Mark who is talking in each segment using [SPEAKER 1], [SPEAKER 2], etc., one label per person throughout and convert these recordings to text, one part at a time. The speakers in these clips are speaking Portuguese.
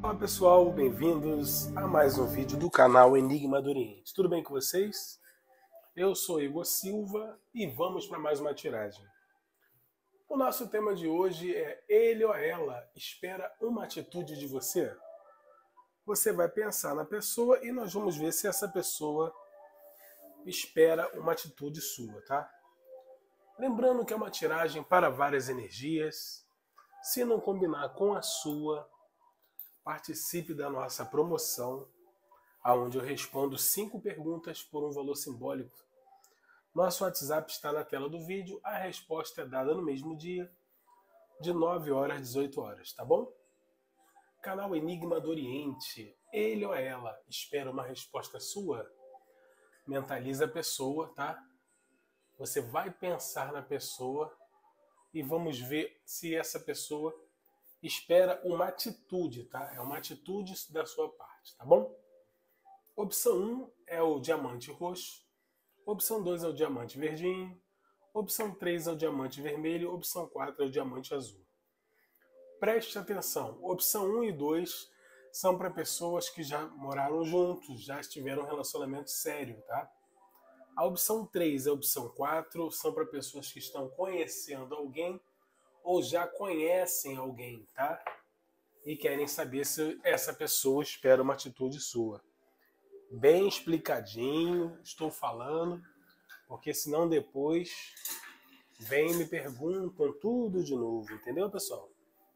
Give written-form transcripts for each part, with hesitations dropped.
[SPEAKER 1] Olá pessoal, bem-vindos a mais um vídeo do canal Enigma do Oriente. Tudo bem com vocês? Eu sou Igor Silva e vamos para mais uma tiragem. O nosso tema de hoje é ele ou ela espera uma atitude de você? Você vai pensar na pessoa e nós vamos ver se essa pessoa espera uma atitude sua, tá? Lembrando que é uma tiragem para várias energias. Se não combinar com a sua, participe da nossa promoção, onde eu respondo 5 perguntas por um valor simbólico. Nosso WhatsApp está na tela do vídeo, a resposta é dada no mesmo dia, de 9 horas às 18 horas, tá bom? Canal Enigma do Oriente, ele ou ela espera uma resposta sua? Mentaliza a pessoa, tá? Você vai pensar na pessoa e vamos ver se essa pessoa espera uma atitude, tá? É uma atitude da sua parte, tá bom? Opção 1 é o diamante roxo, opção 2 é o diamante verdinho, opção 3 é o diamante vermelho, opção 4 é o diamante azul. Preste atenção, opção 1 e 2 são para pessoas que já moraram juntos, já tiveram um relacionamento sério, tá? A opção 3 e a opção 4 são para pessoas que estão conhecendo alguém ou já conhecem alguém, tá? E querem saber se essa pessoa espera uma atitude sua. Bem explicadinho, estou falando, porque senão depois vem e me perguntam tudo de novo, entendeu, pessoal?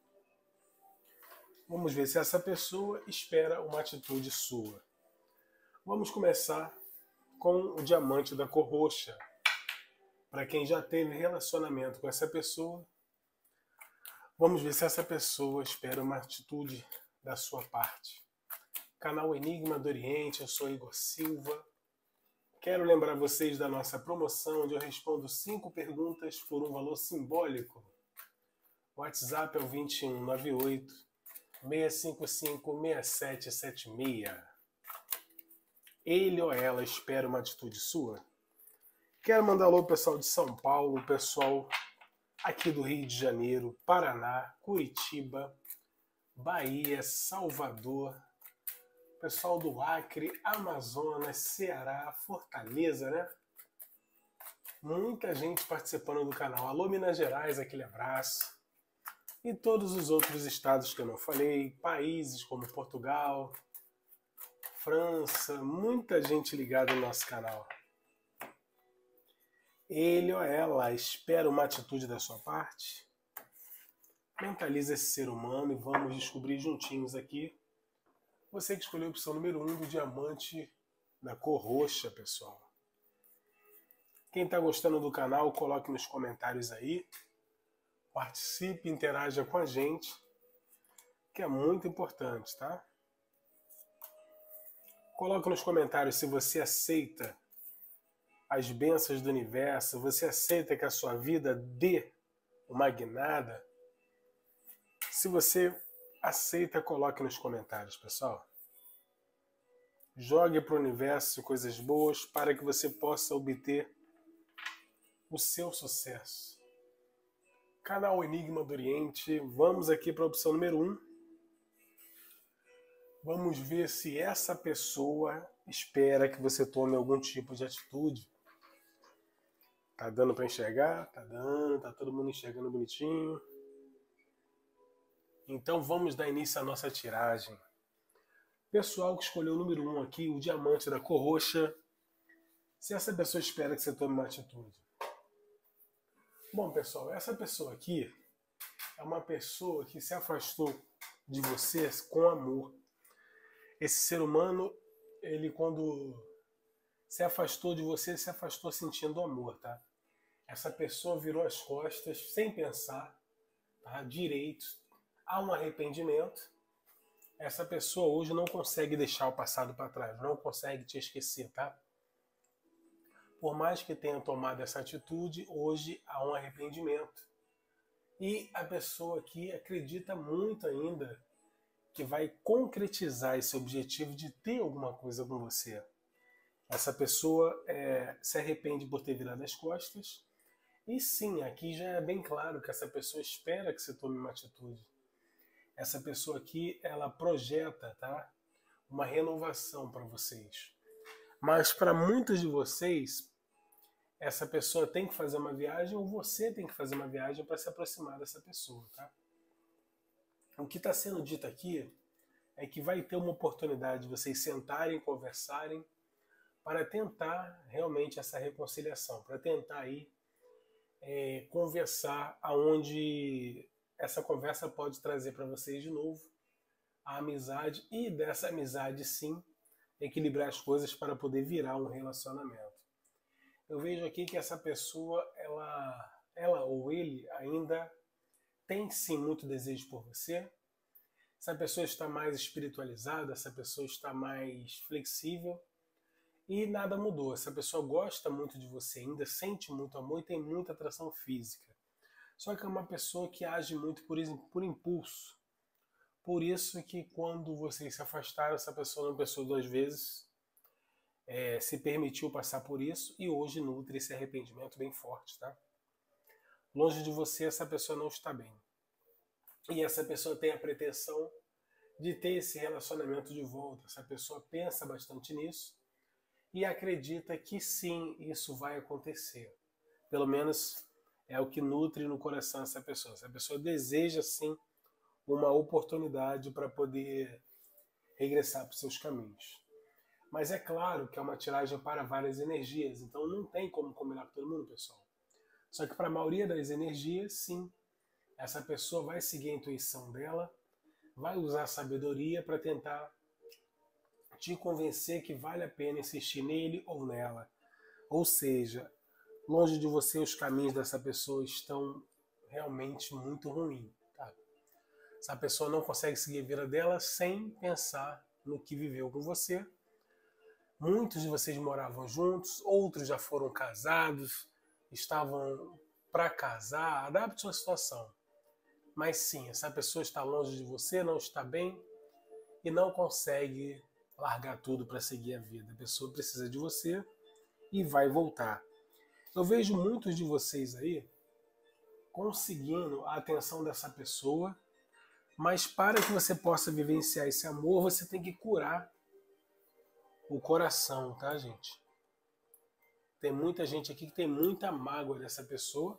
[SPEAKER 1] Vamos ver se essa pessoa espera uma atitude sua. Vamos começar com o diamante da cor roxa. Para quem já teve relacionamento com essa pessoa, vamos ver se essa pessoa espera uma atitude da sua parte. Canal Enigma do Oriente, eu sou Igor Silva. Quero lembrar vocês da nossa promoção, onde eu respondo 5 perguntas por um valor simbólico. O WhatsApp é o 2198 655 6776. Ele ou ela espera uma atitude sua? Quero mandar alô pessoal de São Paulo, pessoal aqui do Rio de Janeiro, Paraná, Curitiba, Bahia, Salvador, pessoal do Acre, Amazonas, Ceará, Fortaleza, né? Muita gente participando do canal. Alô Minas Gerais, aquele abraço. E todos os outros estados que eu não falei, países como Portugal, França, muita gente ligada no nosso canal. Ele ou ela espera uma atitude da sua parte? Mentaliza esse ser humano e vamos descobrir juntinhos aqui. Você que escolheu a opção número 1 do diamante da cor roxa, pessoal. Quem está gostando do canal, coloque nos comentários aí. Participe, interaja com a gente, que é muito importante, tá? Coloque nos comentários se você aceita as bênçãos do universo, você aceita que a sua vida dê uma guinada. Se você aceita, coloque nos comentários, pessoal. Jogue para o universo coisas boas para que você possa obter o seu sucesso. Canal Enigma do Oriente, vamos aqui para a opção número 1. Vamos ver se essa pessoa espera que você tome algum tipo de atitude. Tá dando para enxergar? Tá dando, tá todo mundo enxergando bonitinho. Então vamos dar início à nossa tiragem. Pessoal que escolheu o número 1 aqui, o diamante da cor roxa, se essa pessoa espera que você tome uma atitude. Bom, pessoal, essa pessoa aqui é uma pessoa que se afastou de você com amor. Esse ser humano, ele quando se afastou de você, se afastou sentindo amor, tá? Essa pessoa virou as costas sem pensar, tá? Direito. Há um arrependimento. Essa pessoa hoje não consegue deixar o passado para trás, não consegue te esquecer, tá? Por mais que tenha tomado essa atitude, hoje há um arrependimento. E a pessoa aqui acredita muito ainda que vai concretizar esse objetivo de ter alguma coisa com você. Essa pessoa se arrepende por ter virado as costas. E sim, aqui já é bem claro que essa pessoa espera que você tome uma atitude. essa pessoa aqui, ela projeta, tá? Uma renovação para vocês. Mas para muitos de vocês, essa pessoa tem que fazer uma viagem ou você tem que fazer uma viagem para se aproximar dessa pessoa, tá? O que está sendo dito aqui é que vai ter uma oportunidade de vocês sentarem, conversarem, para tentar realmente essa reconciliação, para tentar aí conversar aonde essa conversa pode trazer para vocês de novo a amizade e dessa amizade sim equilibrar as coisas para poder virar um relacionamento. Eu vejo aqui que essa pessoa, ela ou ele ainda tem sim muito desejo por você. Essa pessoa está mais espiritualizada, essa pessoa está mais flexível e nada mudou. Essa pessoa gosta muito de você, ainda sente muito amor e tem muita atração física. Só que é uma pessoa que age muito por impulso. Por isso que quando vocês se afastaram, essa pessoa não pensou duas vezes, se permitiu passar por isso e hoje nutre esse arrependimento bem forte, tá? Longe de você, essa pessoa não está bem. E essa pessoa tem a pretensão de ter esse relacionamento de volta. Essa pessoa pensa bastante nisso e acredita que sim, isso vai acontecer. Pelo menos é o que nutre no coração essa pessoa. Essa pessoa deseja sim uma oportunidade para poder regressar para os seus caminhos. Mas é claro que é uma tiragem para várias energias, então não tem como combinar com todo mundo, pessoal. Só que para a maioria das energias, sim, essa pessoa vai seguir a intuição dela, vai usar a sabedoria para tentar te convencer que vale a pena insistir nele ou nela. Ou seja, longe de você os caminhos dessa pessoa estão realmente muito ruins. Tá? Essa pessoa não consegue seguir a vida dela sem pensar no que viveu com você. Muitos de vocês moravam juntos, outros já foram casados, estavam para casar, adapte a situação. Mas sim, essa pessoa está longe de você, não está bem e não consegue largar tudo para seguir a vida. A pessoa precisa de você e vai voltar. Eu vejo muitos de vocês aí conseguindo a atenção dessa pessoa, mas para que você possa vivenciar esse amor, você tem que curar o coração, tá, gente? Tem muita gente aqui que tem muita mágoa dessa pessoa,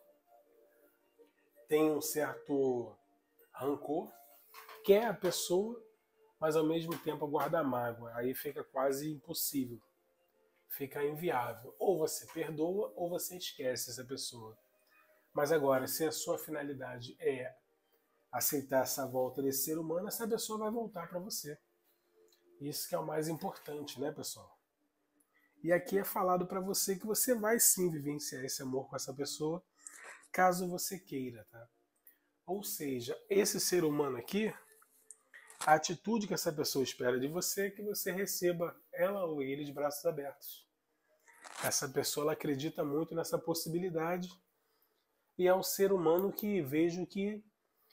[SPEAKER 1] tem um certo rancor, quer a pessoa, mas ao mesmo tempo guarda mágoa. Aí fica quase impossível, fica inviável. Ou você perdoa ou você esquece essa pessoa. Mas agora, se a sua finalidade é aceitar essa volta desse ser humano, essa pessoa vai voltar para você. Isso que é o mais importante, né, pessoal? E aqui é falado para você que você vai sim vivenciar esse amor com essa pessoa, caso você queira, tá? Ou seja, esse ser humano aqui, a atitude que essa pessoa espera de você é que você receba ela ou ele de braços abertos. Essa pessoa ela acredita muito nessa possibilidade e é um ser humano que vejo que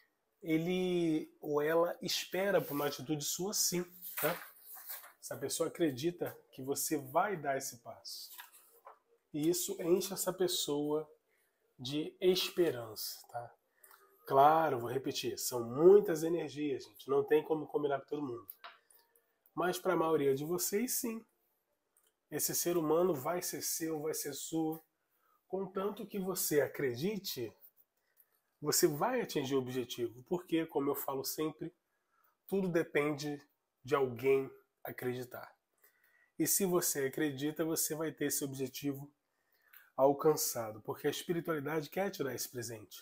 [SPEAKER 1] ele ou ela espera por uma atitude sua sim, tá? Essa pessoa acredita que você vai dar esse passo. E isso enche essa pessoa de esperança, tá? Claro, vou repetir, são muitas energias, gente. Não tem como combinar com todo mundo. Mas para a maioria de vocês, sim. Esse ser humano vai ser seu, vai ser sua. Contanto que você acredite, você vai atingir o objetivo. Porque, como eu falo sempre, tudo depende de alguém acreditar. E se você acredita, você vai ter esse objetivo alcançado. Porque a espiritualidade quer te dar esse presente.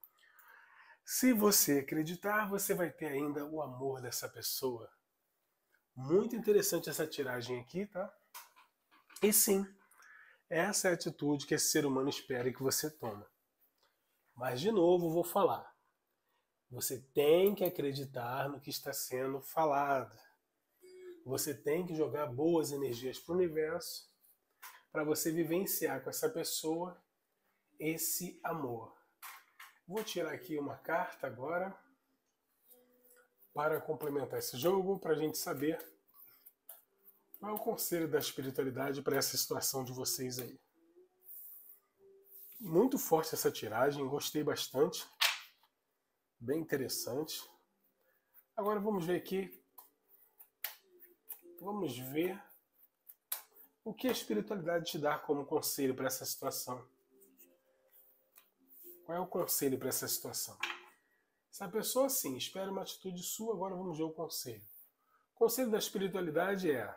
[SPEAKER 1] Se você acreditar, você vai ter ainda o amor dessa pessoa. Muito interessante essa tiragem aqui, tá? E sim, essa é a atitude que esse ser humano espera que você tome. Mas, de novo, vou falar. Você tem que acreditar no que está sendo falado. Você tem que jogar boas energias para o universo para você vivenciar com essa pessoa esse amor. Vou tirar aqui uma carta agora para complementar esse jogo, para a gente saber qual é o conselho da espiritualidade para essa situação de vocês aí. Muito forte essa tiragem, gostei bastante. Bem interessante. Agora vamos ver aqui, vamos ver o que a espiritualidade te dá como conselho para essa situação. Qual é o conselho para essa situação? Essa pessoa, sim, espera uma atitude sua, agora vamos ver o conselho. O conselho da espiritualidade é: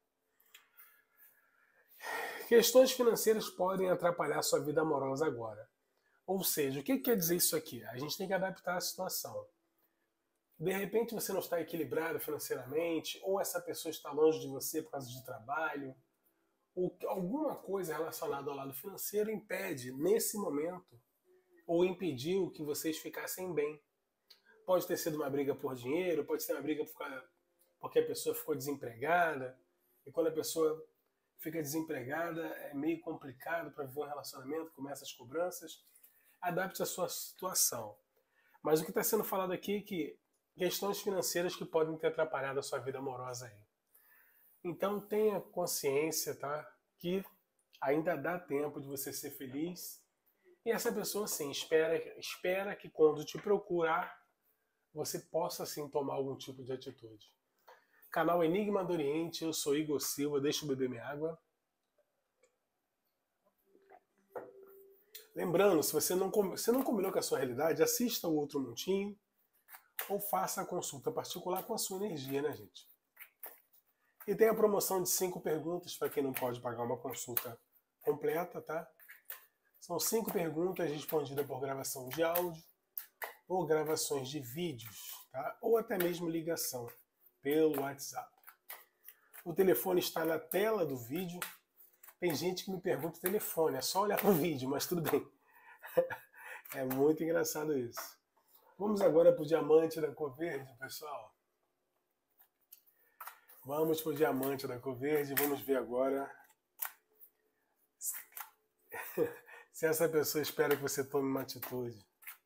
[SPEAKER 1] questões financeiras podem atrapalhar sua vida amorosa agora. Ou seja, o que quer dizer isso aqui? A gente tem que adaptar a situação. De repente você não está equilibrado financeiramente, ou essa pessoa está longe de você por causa de trabalho, ou alguma coisa relacionada ao lado financeiro impede, nesse momento, ou impediu que vocês ficassem bem. Pode ter sido uma briga por dinheiro, pode ser uma briga porque a pessoa ficou desempregada, e quando a pessoa fica desempregada é meio complicado para viver um relacionamento, começa as cobranças. Adapte a sua situação. Mas o que está sendo falado aqui é que questões financeiras que podem ter atrapalhado a sua vida amorosa aí. Então tenha consciência, tá? Que ainda dá tempo de você ser feliz. E essa pessoa, sim, espera que quando te procurar, você possa, sim, tomar algum tipo de atitude. Canal Enigma do Oriente, eu sou Igor Silva, deixa eu beber minha água. Lembrando, se você não combinou com a sua realidade, assista o outro montinho ou faça a consulta particular com a sua energia, né, gente? E tem a promoção de 5 perguntas para quem não pode pagar uma consulta completa, tá? São 5 perguntas respondidas por gravação de áudio ou gravações de vídeos, tá? Ou até mesmo ligação pelo WhatsApp. O telefone está na tela do vídeo. Tem gente que me pergunta o telefone, é só olhar para o vídeo, mas tudo bem. É muito engraçado isso. Vamos agora para o diamante da cor verde, pessoal. Vamos para o diamante da cor verde, vamos ver agora se essa pessoa espera que você tome uma atitude.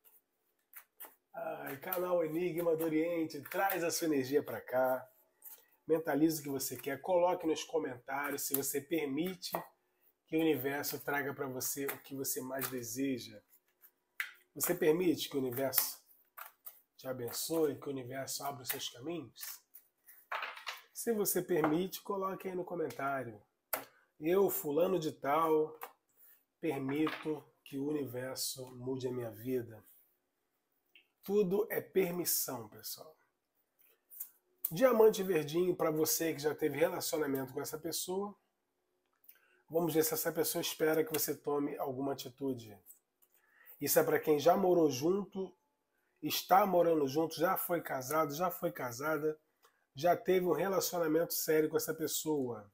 [SPEAKER 1] Ai, canal Enigma do Oriente, traz a sua energia para cá. Mentalize o que você quer, coloque nos comentários se você permite que o universo traga para você o que você mais deseja. Você permite que o universo te abençoe, que o universo abra os seus caminhos? Se você permite, coloque aí no comentário. Eu, fulano de tal, permito que o universo mude a minha vida. Tudo é permissão, pessoal. Diamante verdinho para você que já teve relacionamento com essa pessoa. Vamos ver se essa pessoa espera que você tome alguma atitude. Isso é para quem já morou junto, está morando junto, já foi casado, já foi casada, já teve um relacionamento sério com essa pessoa.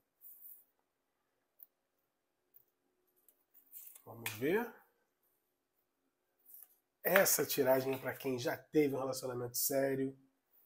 [SPEAKER 1] Vamos ver. Essa tiragem é para quem já teve um relacionamento sério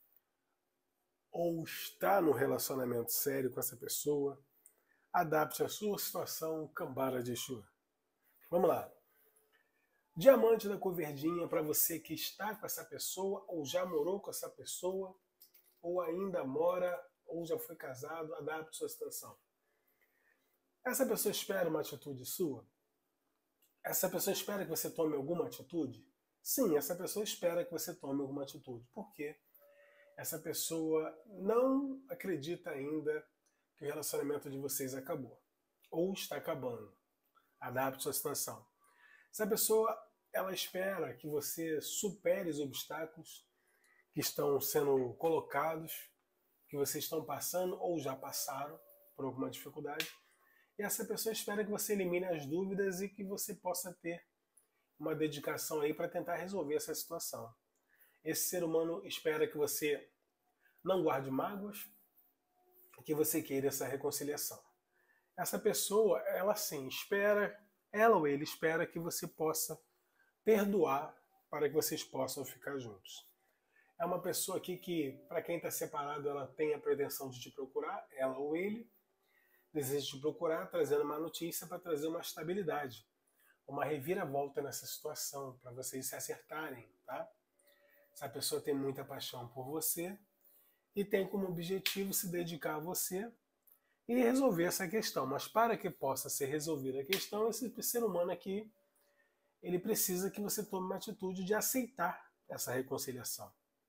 [SPEAKER 1] ou está no relacionamento sério com essa pessoa. Adapte a sua situação, Cambara de Exu. Vamos lá. Diamante da cor verdinha para você que está com essa pessoa ou já morou com essa pessoa ou ainda mora ou já foi casado, adapte sua situação. Essa pessoa espera uma atitude sua? Essa pessoa espera que você tome alguma atitude? Sim, essa pessoa espera que você tome alguma atitude. Por quê? Essa pessoa não acredita ainda que o relacionamento de vocês acabou ou está acabando. Adapte sua situação. Essa pessoa, ela espera que você supere os obstáculos que estão sendo colocados, que vocês estão passando ou já passaram por alguma dificuldade. E essa pessoa espera que você elimine as dúvidas e que você possa ter uma dedicação aí para tentar resolver essa situação. Esse ser humano espera que você não guarde mágoas, que você queira essa reconciliação. Essa pessoa, ela sim, espera, ela ou ele espera que você possa perdoar para que vocês possam ficar juntos. É uma pessoa aqui que, para quem está separado, ela tem a pretensão de te procurar, ela ou ele, deseja te procurar, trazendo uma notícia para trazer uma estabilidade, uma reviravolta nessa situação, para vocês se acertarem, tá? Essa pessoa tem muita paixão por você e tem como objetivo se dedicar a você e resolver essa questão. Mas para que possa ser resolvida a questão, esse ser humano aqui, ele precisa que você tome uma atitude de aceitar essa reconciliação.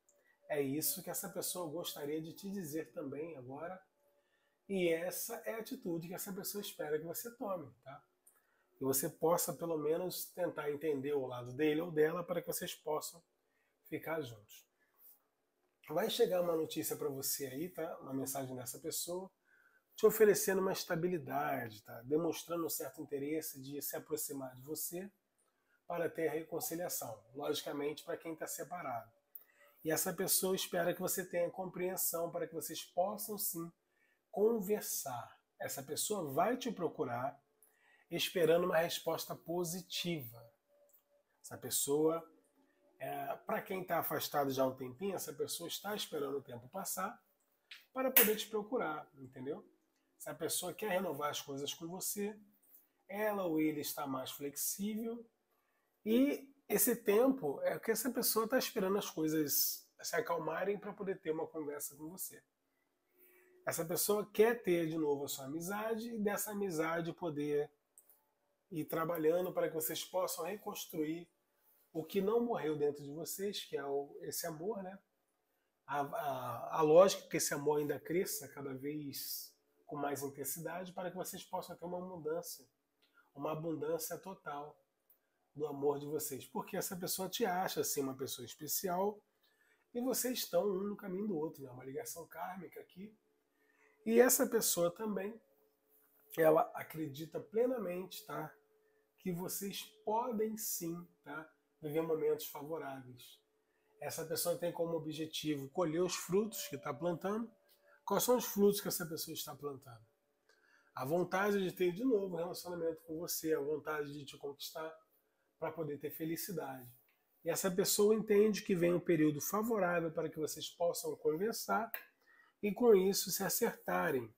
[SPEAKER 1] É isso que essa pessoa gostaria de te dizer também agora. E essa é a atitude que essa pessoa espera que você tome, tá? Que você possa, pelo menos, tentar entender o lado dele ou dela para que vocês possam ficar juntos. Vai chegar uma notícia para você aí, tá? Uma mensagem dessa pessoa, te oferecendo uma estabilidade, tá? Demonstrando um certo interesse de se aproximar de você para ter a reconciliação. Logicamente, para quem está separado. E essa pessoa espera que você tenha compreensão para que vocês possam, sim, conversar. Essa pessoa vai te procurar esperando uma resposta positiva. Essa pessoa, para quem está afastado já há um tempinho, essa pessoa está esperando o tempo passar para poder te procurar, entendeu? Se a pessoa quer renovar as coisas com você, ela ou ele está mais flexível e esse tempo é que essa pessoa está esperando as coisas se acalmarem para poder ter uma conversa com você. Essa pessoa quer ter de novo a sua amizade e dessa amizade poder ir trabalhando para que vocês possam reconstruir o que não morreu dentro de vocês, que é esse amor, né? A lógica é que esse amor ainda cresça cada vez com mais intensidade para que vocês possam ter uma abundância total do amor de vocês. Porque essa pessoa te acha assim uma pessoa especial e vocês estão um no caminho do outro, né? Uma ligação kármica aqui. E essa pessoa também, ela acredita plenamente, tá? Que vocês podem sim, tá? Viver momentos favoráveis. Essa pessoa tem como objetivo colher os frutos que está plantando. Quais são os frutos que essa pessoa está plantando? A vontade de ter de novo um relacionamento com você, a vontade de te conquistar para poder ter felicidade. E essa pessoa entende que vem um período favorável para que vocês possam conversar e com isso se acertarem.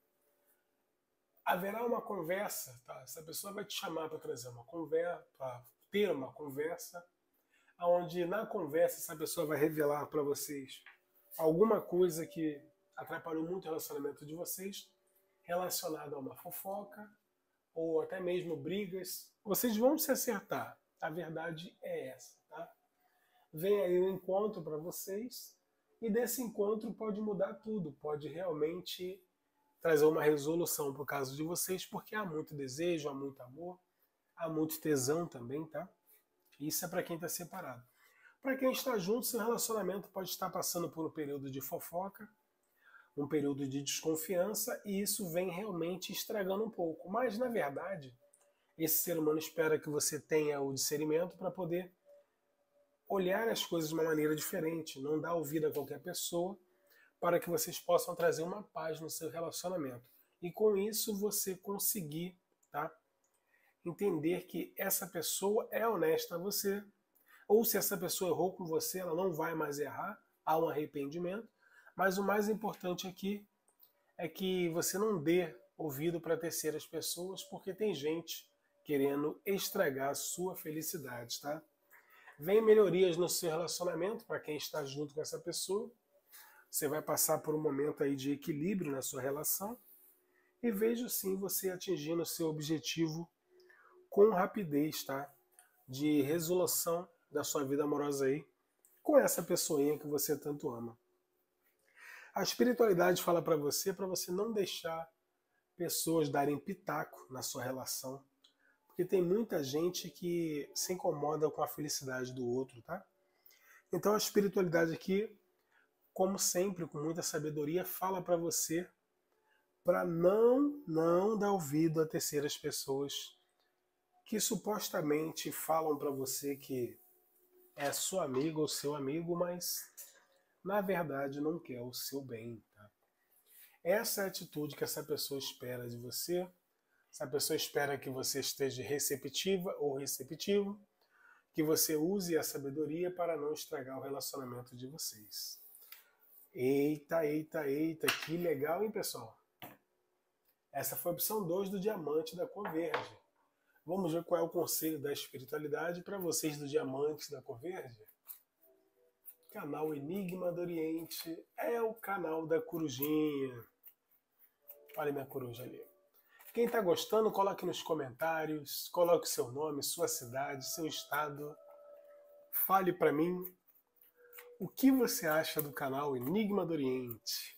[SPEAKER 1] Haverá uma conversa, tá? Essa pessoa vai te chamar para trazer uma conversa, para ter uma conversa, onde na conversa essa pessoa vai revelar para vocês alguma coisa que atrapalhou muito o relacionamento de vocês, relacionado a uma fofoca ou até mesmo brigas. Vocês vão se acertar. A verdade é essa, tá? Vem aí um encontro para vocês e desse encontro pode mudar tudo, pode realmente trazer uma resolução para o caso de vocês, porque há muito desejo, há muito amor, há muito tesão também, tá? Isso é para quem está separado. Para quem está junto, seu relacionamento pode estar passando por um período de fofoca, um período de desconfiança, e isso vem realmente estragando um pouco. Mas, na verdade, esse ser humano espera que você tenha o discernimento para poder olhar as coisas de uma maneira diferente, não dar ouvido a qualquer pessoa, para que vocês possam trazer uma paz no seu relacionamento. E com isso você conseguir, tá? Entender que essa pessoa é honesta a você, ou se essa pessoa errou com você, ela não vai mais errar, há um arrependimento, mas o mais importante aqui é que você não dê ouvido para terceiras pessoas, porque tem gente querendo estragar a sua felicidade, tá? Vem melhorias no seu relacionamento para quem está junto com essa pessoa. Você vai passar por um momento aí de equilíbrio na sua relação e vejo sim você atingindo o seu objetivo com rapidez, tá? De resolução da sua vida amorosa aí com essa pessoinha que você tanto ama. A espiritualidade fala para você não deixar pessoas darem pitaco na sua relação, porque tem muita gente que se incomoda com a felicidade do outro, tá? Então a espiritualidade aqui, como sempre, com muita sabedoria, fala para você para não dar ouvido a terceiras pessoas que supostamente falam para você que é sua amiga ou seu amigo, mas na verdade não quer o seu bem, tá? Essa é a atitude que essa pessoa espera de você. Essa pessoa espera que você esteja receptiva ou receptivo, que você use a sabedoria para não estragar o relacionamento de vocês. Eita, eita, eita, que legal, hein, pessoal? Essa foi a opção 2 do diamante da cor verde. Vamos ver qual é o conselho da espiritualidade para vocês do diamante da cor verde? Canal Enigma do Oriente é o canal da corujinha. Olha minha coruja ali. Quem está gostando, coloque nos comentários, coloque seu nome, sua cidade, seu estado. Fale para mim o que você acha do canal Enigma do Oriente?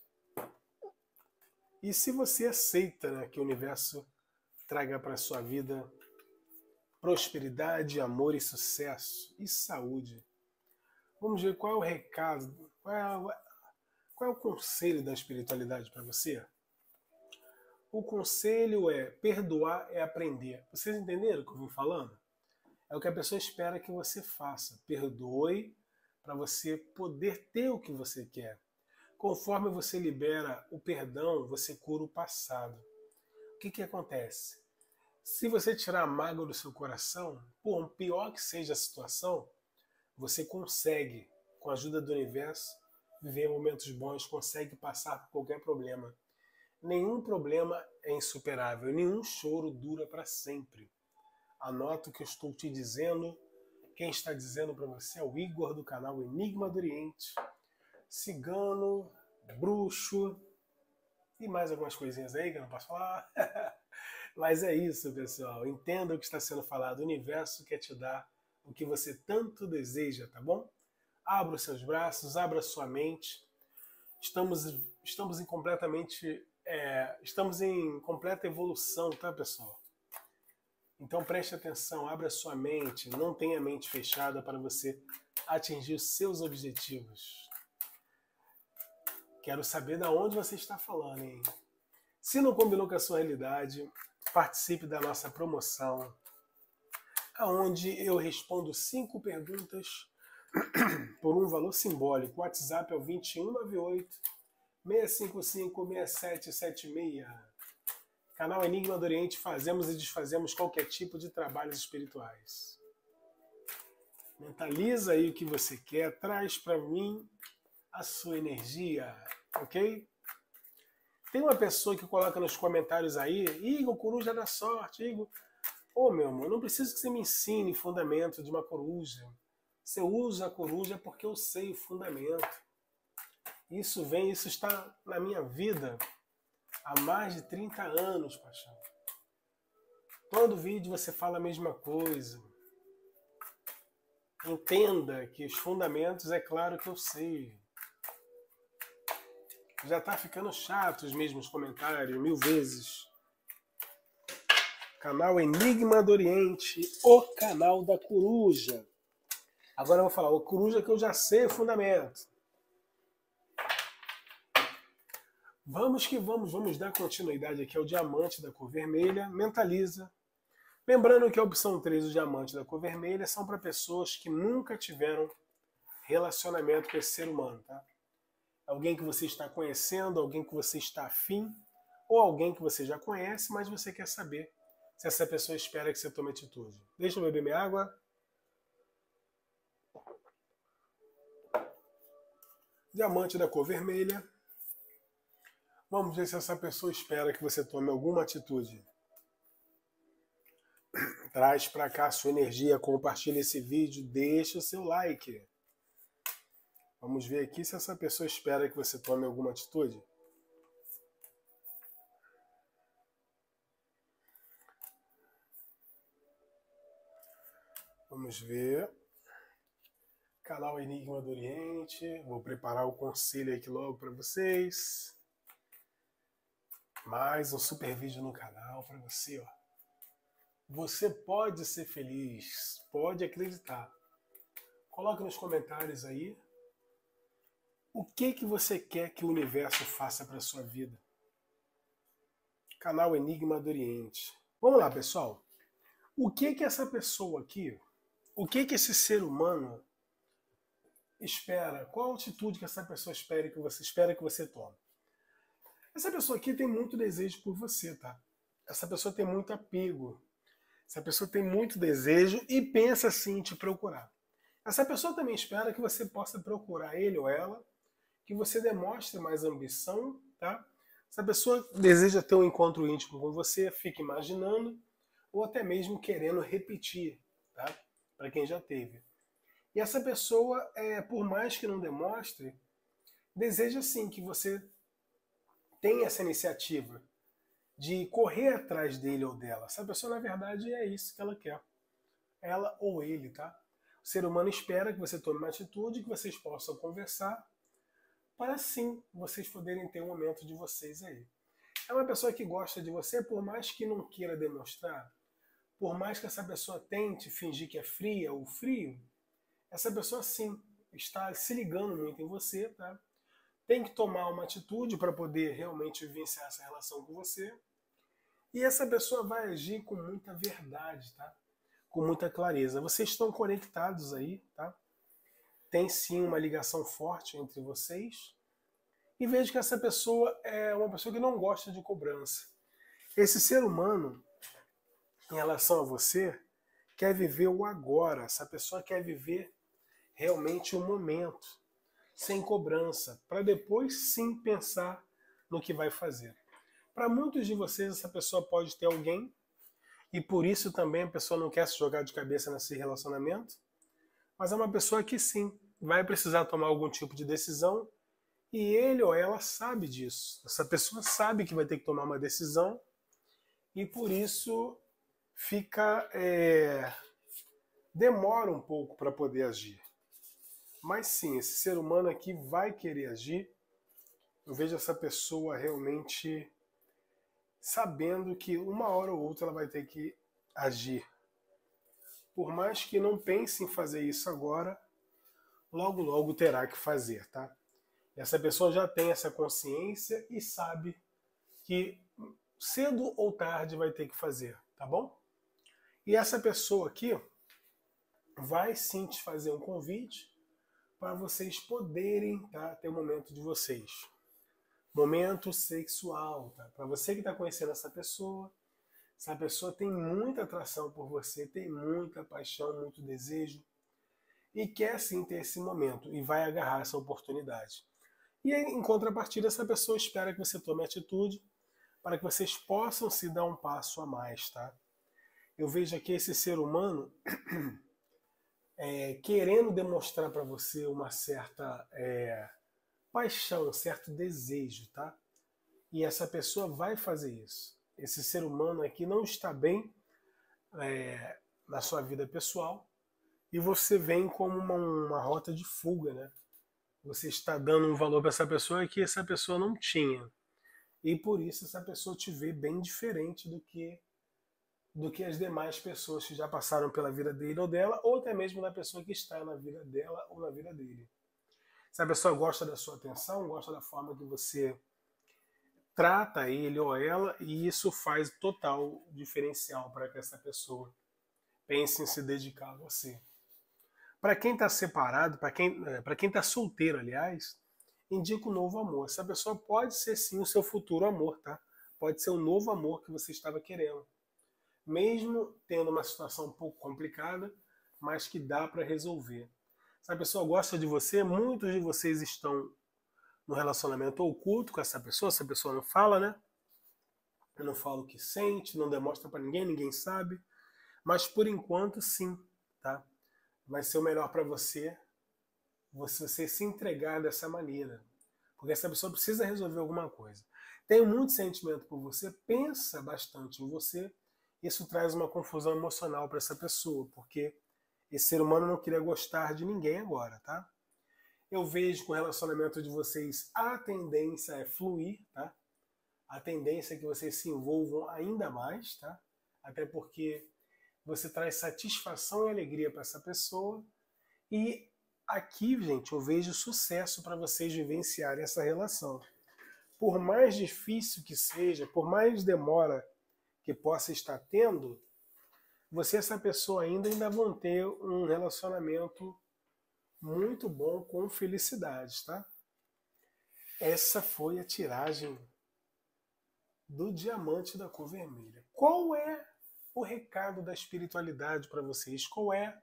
[SPEAKER 1] E se você aceita, né, que o universo traga para sua vida prosperidade, amor e sucesso e saúde? Vamos ver qual é o recado, qual é o conselho da espiritualidade para você? O conselho é: perdoar é aprender. Vocês entenderam o que eu vim falando? É o que a pessoa espera que você faça. Perdoe para você poder ter o que você quer. Conforme você libera o perdão, você cura o passado. O que acontece? Se você tirar a mágoa do seu coração, por pior que seja a situação, você consegue, com a ajuda do universo, viver momentos bons, consegue passar por qualquer problema. Nenhum problema é insuperável, nenhum choro dura para sempre. Anota o que eu estou te dizendo. Quem está dizendo para você é o Igor do canal Enigma do Oriente, cigano, bruxo e mais algumas coisinhas aí que eu não posso falar. Mas é isso, pessoal. Entenda o que está sendo falado. O universo quer te dar o que você tanto deseja, tá bom? Abra os seus braços, abra a sua mente. Estamos em completa evolução, tá, pessoal? Então preste atenção, abra a sua mente, não tenha a mente fechada para você atingir os seus objetivos. Quero saber de onde você está falando, hein? Se não combinou com a sua realidade, participe da nossa promoção, onde eu respondo 5 perguntas por um valor simbólico. O WhatsApp é o 2198 655 6776. Canal Enigma do Oriente, fazemos e desfazemos qualquer tipo de trabalhos espirituais. Mentaliza aí o que você quer, traz para mim a sua energia, ok? Tem uma pessoa que coloca nos comentários aí: Igor, coruja da sorte, Igor. Ô, meu amor, não preciso que você me ensine o fundamento de uma coruja. Você usa a coruja porque eu sei o fundamento. Isso está na minha vida há mais de 30 anos, paixão. Todo vídeo você fala a mesma coisa. Entenda que os fundamentos, é claro que eu sei. Já tá ficando chato os mesmos comentários 1000 vezes. Canal Enigma do Oriente, o canal da coruja. Agora eu vou falar, o coruja que eu já sei o fundamento. Vamos que vamos dar continuidade aqui ao diamante da cor vermelha. Mentaliza. Lembrando que a opção 3, o diamante da cor vermelha, são para pessoas que nunca tiveram relacionamento com esse ser humano, tá? Alguém que você está conhecendo, alguém que você está afim, ou alguém que você já conhece, mas você quer saber se essa pessoa espera que você tome atitude. Deixa eu beber minha água. Diamante da cor vermelha. Vamos ver se essa pessoa espera que você tome alguma atitude. Traz para cá a sua energia, compartilha esse vídeo, deixa o seu like. Vamos ver aqui se essa pessoa espera que você tome alguma atitude. Vamos ver. Canal Enigma do Oriente. Vou preparar o conselho aqui logo para vocês. Mais um super vídeo no canal para você, ó. Você pode ser feliz, pode acreditar. Coloque nos comentários aí o que você quer que o universo faça para sua vida. Canal Enigma do Oriente. Vamos lá, pessoal. O que essa pessoa aqui, o que esse ser humano espera? Qual a atitude que essa pessoa espera que você tome? Essa pessoa aqui tem muito desejo por você, tá? Essa pessoa tem muito apego. Essa pessoa tem muito desejo e pensa sim em te procurar. Essa pessoa também espera que você possa procurar ele ou ela, que você demonstre mais ambição, tá? Essa pessoa deseja ter um encontro íntimo com você, fica imaginando ou até mesmo querendo repetir, tá? Para quem já teve. E essa pessoa, por mais que não demonstre, deseja sim que você tenha essa iniciativa de correr atrás dele ou dela. Essa pessoa, na verdade, é isso que ela quer. Ela ou ele, tá? ser humano espera que você tome uma atitude, que vocês possam conversar, para assim vocês poderem ter um momento de vocês aí. É uma pessoa que gosta de você, por mais que não queira demonstrar, por mais que essa pessoa tente fingir que é fria ou frio, essa pessoa sim está se ligando muito em você, tá? Tem que tomar uma atitude para poder realmente vivenciar essa relação com você. E essa pessoa vai agir com muita verdade, tá? Com muita clareza. Vocês estão conectados aí, tá? Tem sim uma ligação forte entre vocês. E vejo que essa pessoa é uma pessoa que não gosta de cobrança. Esse ser humano, em relação a você, quer viver o agora. Essa pessoa quer viver realmente o momento, sem cobrança, para depois sim pensar no que vai fazer. Para muitos de vocês, essa pessoa pode ter alguém, e por isso também a pessoa não quer se jogar de cabeça nesse relacionamento, mas é uma pessoa que sim, vai precisar tomar algum tipo de decisão, e ele ou ela sabe disso. Essa pessoa sabe que vai ter que tomar uma decisão, e por isso demora um pouco para poder agir. Mas sim, esse ser humano aqui vai querer agir. Eu vejo essa pessoa realmente sabendo que uma hora ou outra ela vai ter que agir. Por mais que não pense em fazer isso agora, logo logo terá que fazer, tá? Essa pessoa já tem essa consciência e sabe que cedo ou tarde vai ter que fazer, tá bom? E essa pessoa aqui vai sim te fazer um convite para vocês poderem, tá, ter o momento de vocês. Momento sexual, tá? Para você que está conhecendo essa pessoa tem muita atração por você, tem muita paixão, muito desejo e quer sim ter esse momento e vai agarrar essa oportunidade. E em contrapartida, essa pessoa espera que você tome atitude para que vocês possam se dar um passo a mais, tá? Eu vejo aqui esse ser humano querendo demonstrar para você uma certa paixão, um certo desejo, tá? E essa pessoa vai fazer isso. Esse ser humano aqui não está bem na sua vida pessoal e você vem como uma rota de fuga, né? Você está dando um valor para essa pessoa que essa pessoa não tinha. E por isso essa pessoa te vê bem diferente do que as demais pessoas que já passaram pela vida dele ou dela, ou até mesmo da pessoa que está na vida dela ou na vida dele. Se a pessoa gosta da sua atenção, gosta da forma que você trata ele ou ela, e isso faz total diferencial para que essa pessoa pense em se dedicar a você. Para quem está separado, para quem está solteiro, aliás, indica um novo amor. Essa pessoa pode ser sim o seu futuro amor, tá? Pode ser um novo amor que você estava querendo. Mesmo tendo uma situação um pouco complicada, mas que dá para resolver. Se a pessoa gosta de você, muitos de vocês estão no relacionamento oculto com essa pessoa não fala, né? Não fala o que sente, não demonstra para ninguém, ninguém sabe. Mas por enquanto, sim, tá? Vai ser o melhor para você se entregar dessa maneira. Porque essa pessoa precisa resolver alguma coisa. Tem muito sentimento por você, pensa bastante em você. Isso traz uma confusão emocional para essa pessoa, porque esse ser humano não queria gostar de ninguém agora, tá? Eu vejo que o relacionamento de vocês, a tendência é fluir, tá? A tendência é que vocês se envolvam ainda mais, tá? Até porque você traz satisfação e alegria para essa pessoa. E aqui, gente, eu vejo sucesso para vocês vivenciarem essa relação. Por mais difícil que seja, por mais demora que possa estar tendo, você e essa pessoa ainda vão ter um relacionamento muito bom com felicidade, tá? Essa foi a tiragem do diamante da cor vermelha. Qual é o recado da espiritualidade para vocês? Qual é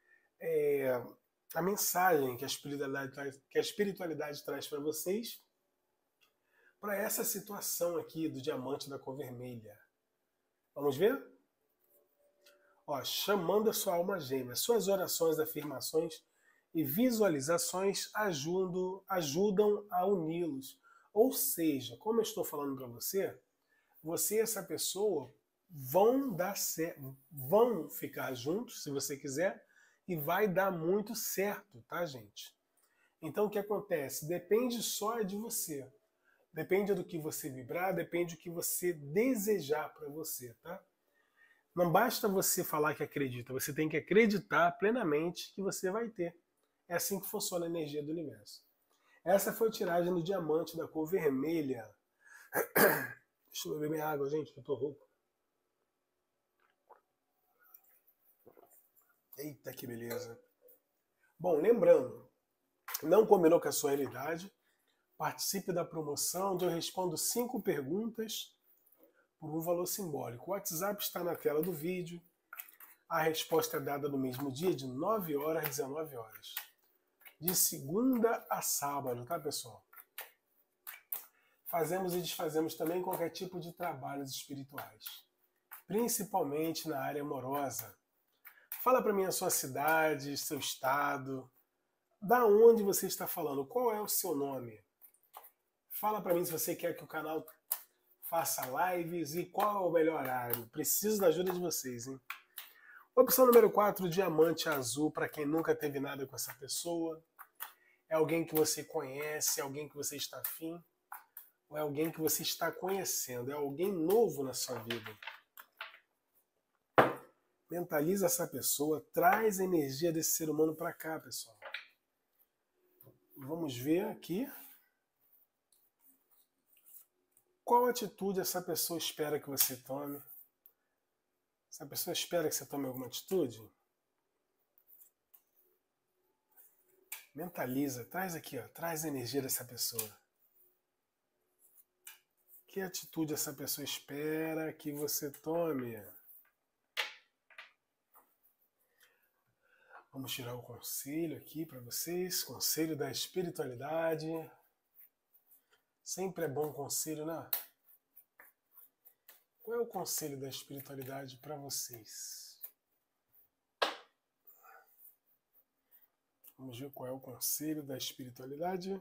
[SPEAKER 1] a mensagem que a espiritualidade traz para vocês para essa situação aqui do diamante da cor vermelha? Vamos ver? Ó, chamando a sua alma gêmea. Suas orações, afirmações e visualizações ajudam a uni-los. Ou seja, como eu estou falando para você, você e essa pessoa vão ficar juntos, se você quiser, e vai dar muito certo, tá, gente? Então o que acontece? Depende só de você. Depende do que você vibrar, depende do que você desejar para você, tá? Não basta você falar que acredita, você tem que acreditar plenamente que você vai ter. É assim que funciona a energia do universo. Essa foi a tiragem do diamante da cor vermelha. Deixa eu beber minha água, gente, que eu tô rouco. Eita, que beleza. Bom, lembrando, não combinou com a sua realidade, participe da promoção onde eu respondo 5 perguntas por um valor simbólico. O WhatsApp está na tela do vídeo. A resposta é dada no mesmo dia, de 9 horas às 19 horas. De segunda a sábado, tá, pessoal? Fazemos e desfazemos também qualquer tipo de trabalhos espirituais, principalmente na área amorosa. Fala para mim a sua cidade, seu estado, da onde você está falando, qual é o seu nome. Fala para mim se você quer que o canal faça lives e qual é o melhor horário. Preciso da ajuda de vocês, hein? Opção número 4, diamante azul, para quem nunca teve nada com essa pessoa. É alguém que você conhece, é alguém que você está afim, ou é alguém que você está conhecendo, é alguém novo na sua vida. Mentaliza essa pessoa, traz a energia desse ser humano para cá, pessoal. Vamos ver aqui. Qual atitude essa pessoa espera que você tome? Essa pessoa espera que você tome alguma atitude? Mentaliza, traz aqui, ó, traz a energia dessa pessoa. Que atitude essa pessoa espera que você tome? Vamos tirar o conselho aqui para vocês. Conselho da espiritualidade. Sempre é bom conselho, né? Qual é o conselho da espiritualidade para vocês? Vamos ver qual é o conselho da espiritualidade.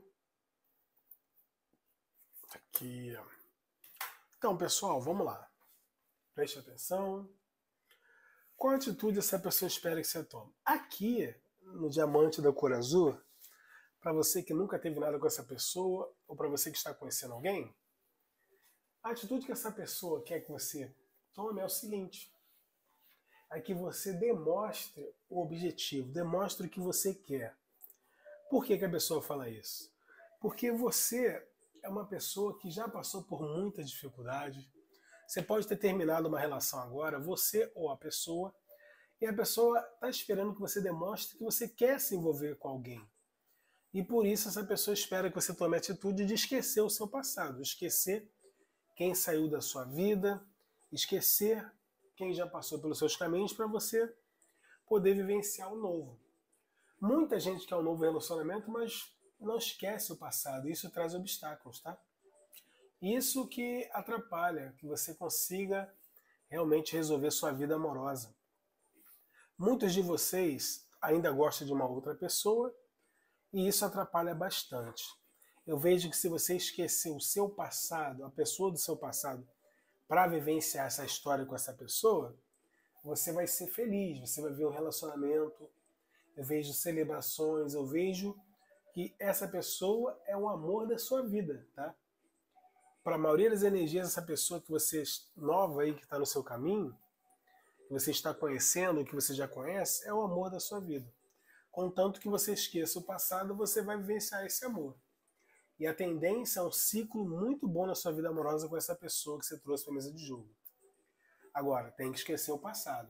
[SPEAKER 1] Aqui. Então, pessoal, vamos lá. Preste atenção. Qual atitude essa pessoa espera que você tome? Aqui, no diamante da cor azul, para você que nunca teve nada com essa pessoa, ou para você que está conhecendo alguém, a atitude que essa pessoa quer que você tome é o seguinte: é que você demonstre o objetivo, demonstre o que você quer. Por que a pessoa fala isso? Porque você é uma pessoa que já passou por muita dificuldade. Você pode ter terminado uma relação agora, você ou a pessoa, e a pessoa está esperando que você demonstre que você quer se envolver com alguém. E por isso essa pessoa espera que você tome a atitude de esquecer o seu passado, esquecer quem saiu da sua vida, esquecer quem já passou pelos seus caminhos para você poder vivenciar o novo. Muita gente quer um novo relacionamento, mas não esquece o passado. Isso traz obstáculos, tá? Isso que atrapalha que você consiga realmente resolver sua vida amorosa. Muitos de vocês ainda gostam de uma outra pessoa e isso atrapalha bastante. Eu vejo que se você esquecer o seu passado, a pessoa do seu passado, para vivenciar essa história com essa pessoa, você vai ser feliz, você vai ver um relacionamento, eu vejo celebrações, eu vejo que essa pessoa é o amor da sua vida, tá? Para a maioria das energias, essa pessoa que você nova aí, que está no seu caminho, que você está conhecendo, que você já conhece, é o amor da sua vida. Contanto que você esqueça o passado, você vai vivenciar esse amor. E a tendência é um ciclo muito bom na sua vida amorosa com essa pessoa que você trouxe para a mesa de jogo. Agora, tem que esquecer o passado.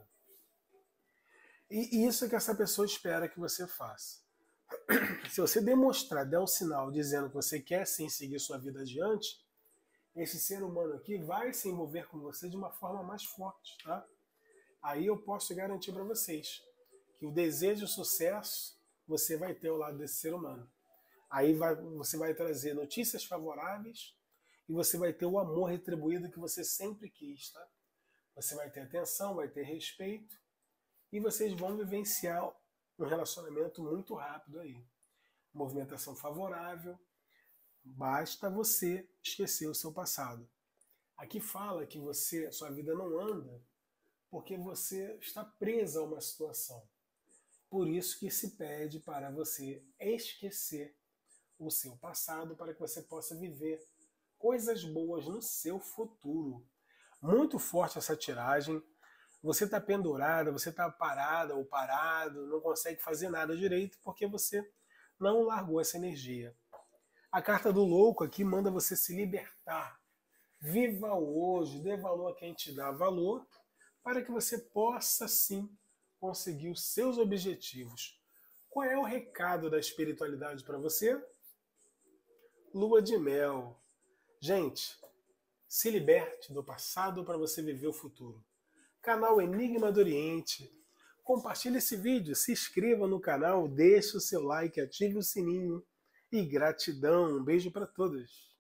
[SPEAKER 1] E isso é que essa pessoa espera que você faça. Se você demonstrar, der um sinal dizendo que você quer sim seguir sua vida adiante, esse ser humano aqui vai se envolver com você de uma forma mais forte, tá? Aí eu posso garantir para vocês que o desejo de sucesso você vai ter ao lado desse ser humano. Aí você vai trazer notícias favoráveis e você vai ter o amor retribuído que você sempre quis, tá? Você vai ter atenção, vai ter respeito e vocês vão vivenciar um relacionamento muito rápido aí. Movimentação favorável. Basta você esquecer o seu passado. Aqui fala que sua vida não anda porque você está presa a uma situação. Por isso que se pede para você esquecer o seu passado para que você possa viver coisas boas no seu futuro. Muito forte essa tiragem. Você está pendurada, você está parada ou parado, não consegue fazer nada direito porque você não largou essa energia. A carta do louco aqui manda você se libertar. Viva o hoje, dê valor a quem te dá valor, para que você possa sim conseguir os seus objetivos. Qual é o recado da espiritualidade para você? Lua de mel. Gente, se liberte do passado para você viver o futuro. Canal Enigma do Oriente. Compartilhe esse vídeo, se inscreva no canal, deixe o seu like, ative o sininho. E gratidão, um beijo para todos.